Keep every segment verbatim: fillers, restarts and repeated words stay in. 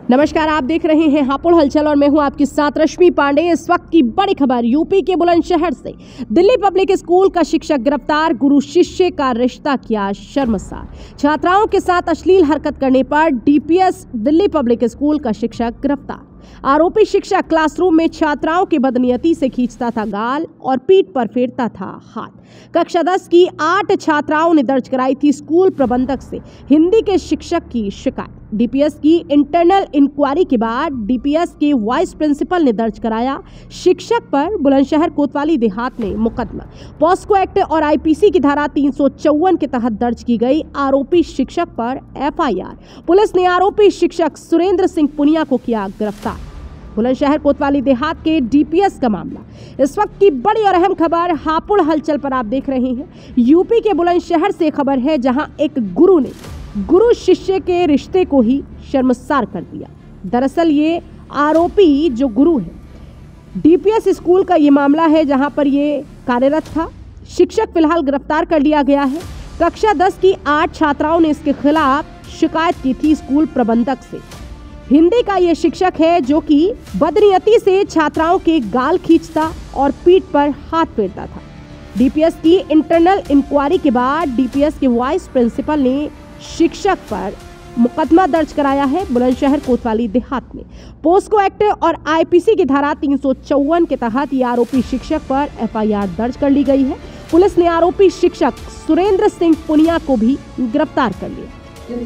नमस्कार, आप देख रहे हैं हापुड़ हलचल और मैं हूं आपके साथ रश्मि पांडे। इस वक्त की बड़ी खबर यूपी के बुलंदशहर से। दिल्ली पब्लिक स्कूल का शिक्षक गिरफ्तार, गुरु शिष्य का रिश्ता किया शर्मसार। छात्राओं के साथ अश्लील हरकत करने पर डीपीएस दिल्ली पब्लिक स्कूल का शिक्षक गिरफ्तार। आरोपी शिक्षक क्लासरूम में छात्राओं की बदनियती से खींचता था गाल और पीठ पर फेरता था हाथ। कक्षा दस की आठ छात्राओं ने दर्ज कराई थी स्कूल प्रबंधक से हिंदी के शिक्षक की शिकायत। डीपीएस की इंटरनल इंक्वायरी के बाद डीपीएस के वाइस प्रिंसिपल ने दर्ज कराया शिक्षक पर बुलंदशहर कोतवाली देहात में मुकदमा। पॉस्को एक्ट और आईपीसी की धारा तीन सौ चौवन के तहत दर्ज की गई आरोपी शिक्षक पर एफआईआर। पुलिस ने आरोपी शिक्षक सुरेंद्र सिंह पुनिया को किया गिरफ्तार। बुलंदशहर कोतवाली देहात के डीपीएस का मामला। इस वक्त की बड़ी और अहम खबर हापुड़ हलचल पर आप देख रहे हैं। यूपी के बुलंदशहर से खबर है, जहां एक गुरु ने गुरु शिष्य के रिश्ते को ही शर्मसार कर दिया। दरअसल ये आरोपी जो गुरु है, डीपीएस स्कूल का ये मामला है जहां पर ये कार्यरत था। शिक्षक फिलहाल गिरफ्तार कर लिया गया है। कक्षा दस की आठ छात्राओं ने इसके खिलाफ शिकायत की थी स्कूल प्रबंधक से। हिंदी का ये शिक्षक है जो कि बदनीयती से छात्राओं के गाल खींचता और पीठ पर हाथ फेरता था। डीपीएस की इंटरनल इंक्वायरी के बाद डीपीएस के वाइस प्रिंसिपल ने शिक्षक पर मुकदमा दर्ज कराया है बुलंदशहर कोतवाली देहात में। पोस्को एक्ट और आईपीसी की धारा तीन सौ चौवन के तहत ये आरोपी शिक्षक पर एफआईआर दर्ज कर ली गई है। पुलिस ने आरोपी शिक्षक सुरेंद्र सिंह पुनिया को भी गिरफ्तार कर लिया।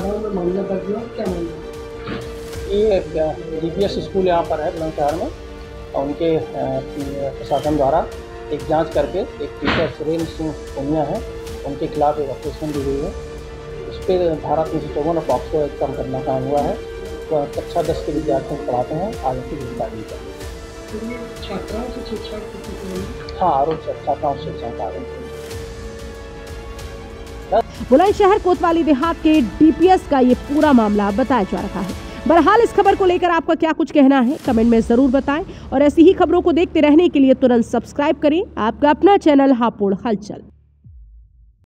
ये डीपीएस स्कूल यहाँ पर है बुलंदशहर में, और उनके प्रशासन द्वारा एक जांच करके एक टीचर सुरेंद्र सिंह पुनिया है, उनके खिलाफ एक ऑपरेशन दी हुई है। उस पर धारा तीन सौ चौवन और पॉक्सो एक का मुकदमा कायम हुआ है। तो कक्षा दस के विद्यार्थियों को पढ़ाते हैं, आज उनकी गिरफ्तारी की। छात्राओं से छेड़छाड़? हाँ, आरोप छात्राओं से छेड़छाड़ का आरोप। बुलंदशहर कोतवाली देहात के डीपीएस का ये पूरा मामला बताया जा रहा है। बहरहाल इस खबर को लेकर आपका क्या कुछ कहना है, कमेंट में जरूर बताएं और ऐसी ही खबरों को देखते रहने के लिए तुरंत सब्सक्राइब करें आपका अपना चैनल हापुड़ हलचल।